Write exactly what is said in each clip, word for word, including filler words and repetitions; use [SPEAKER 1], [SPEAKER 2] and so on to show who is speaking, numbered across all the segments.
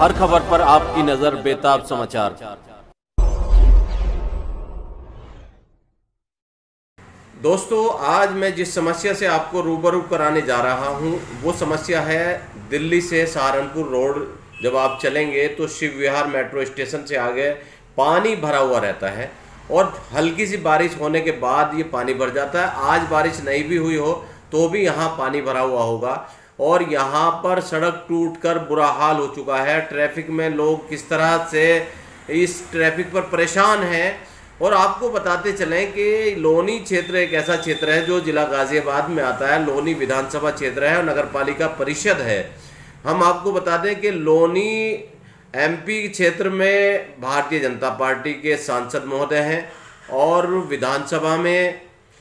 [SPEAKER 1] हर खबर पर आपकी नजर बेताब समाचार। दोस्तों, आज मैं जिस समस्या से आपको रूबरू कराने जा रहा हूं वो समस्या है दिल्ली से सहारनपुर रोड। जब आप चलेंगे तो शिव विहार मेट्रो स्टेशन से आगे पानी भरा हुआ रहता है और हल्की सी बारिश होने के बाद ये पानी भर जाता है। आज बारिश नहीं भी हुई हो तो भी यहाँ पानी भरा हुआ होगा और यहाँ पर सड़क टूटकर बुरा हाल हो चुका है। ट्रैफिक में लोग किस तरह से इस ट्रैफिक पर परेशान हैं। और आपको बताते चलें कि लोनी क्षेत्र एक ऐसा क्षेत्र है जो जिला गाजियाबाद में आता है। लोनी विधानसभा क्षेत्र है और नगर पालिका परिषद है। हम आपको बता दें कि लोनी एमपी क्षेत्र में भारतीय जनता पार्टी के सांसद महोदय हैं और विधानसभा में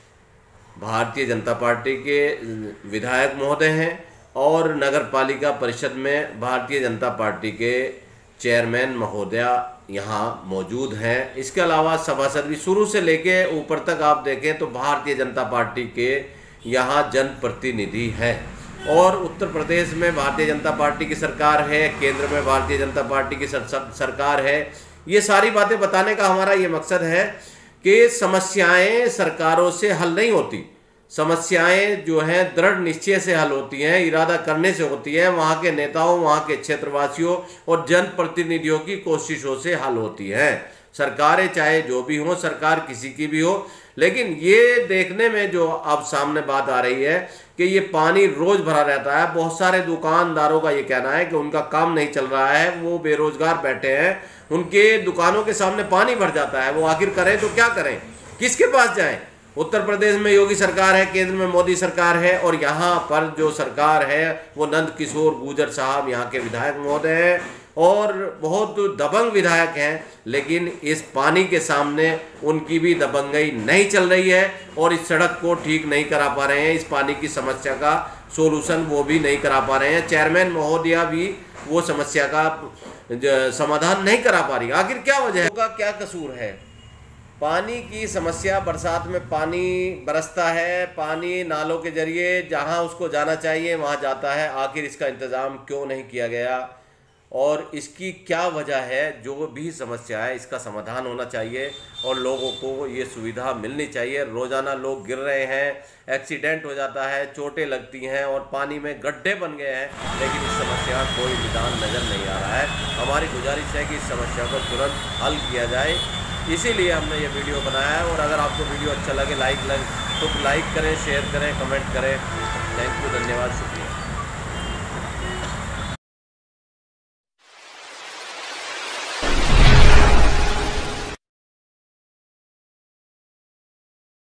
[SPEAKER 1] भारतीय जनता पार्टी के विधायक महोदय हैं और नगर पालिका परिषद में भारतीय जनता पार्टी के चेयरमैन महोदया यहाँ मौजूद हैं। इसके अलावा सभासद भी शुरू से लेके ऊपर तक आप देखें तो भारतीय जनता पार्टी के यहाँ जनप्रतिनिधि हैं। और उत्तर प्रदेश में भारतीय जनता पार्टी की सरकार है, केंद्र में भारतीय जनता पार्टी की सर, सर, सरकार है। ये सारी बातें बताने का हमारा ये मकसद है कि समस्याएं सरकारों से हल नहीं होती। समस्याएं जो हैं दृढ़ निश्चय से हल होती हैं, इरादा करने से होती हैं। वहाँ के नेताओं, वहाँ के क्षेत्रवासियों और जनप्रतिनिधियों की कोशिशों से हल होती हैं। सरकारें चाहे जो भी हों, सरकार किसी की भी हो, लेकिन ये देखने में जो अब सामने बात आ रही है कि ये पानी रोज भरा रहता है। बहुत सारे दुकानदारों का ये कहना है कि उनका काम नहीं चल रहा है, वो बेरोजगार बैठे हैं, उनके दुकानों के सामने पानी भर जाता है। वो आखिर करें तो क्या करें, किसके पास जाएं? उत्तर प्रदेश में योगी सरकार है, केंद्र में मोदी सरकार है और यहाँ पर जो सरकार है वो नंद किशोर गुर्जर साहब यहाँ के विधायक महोदय हैं और बहुत दबंग विधायक हैं। लेकिन इस पानी के सामने उनकी भी दबंगई नहीं चल रही है और इस सड़क को ठीक नहीं करा पा रहे हैं। इस पानी की समस्या का सोल्यूशन वो भी नहीं करा पा रहे हैं। चेयरमैन महोदया भी वो समस्या का समाधान नहीं करा पा रही। आखिर क्या वजह है, क्या कसूर है? पानी की समस्या, बरसात में पानी बरसता है, पानी नालों के जरिए जहां उसको जाना चाहिए वहां जाता है। आखिर इसका इंतज़ाम क्यों नहीं किया गया और इसकी क्या वजह है? जो भी समस्या है इसका समाधान होना चाहिए और लोगों को ये सुविधा मिलनी चाहिए। रोज़ाना लोग गिर रहे हैं, एक्सीडेंट हो जाता है, चोटें लगती हैं और पानी में गड्ढे बन गए हैं, लेकिन इस समस्या का कोई निदान नज़र नहीं आ रहा है। हमारी गुजारिश है कि इस समस्या को तुरंत हल किया जाए, इसीलिए हमने ये वीडियो बनाया है। और अगर आपको वीडियो अच्छा लगे लाइक लग तो लाइक करें, शेयर करें, कमेंट करें। थैंक यू, धन्यवाद, शुक्रिया।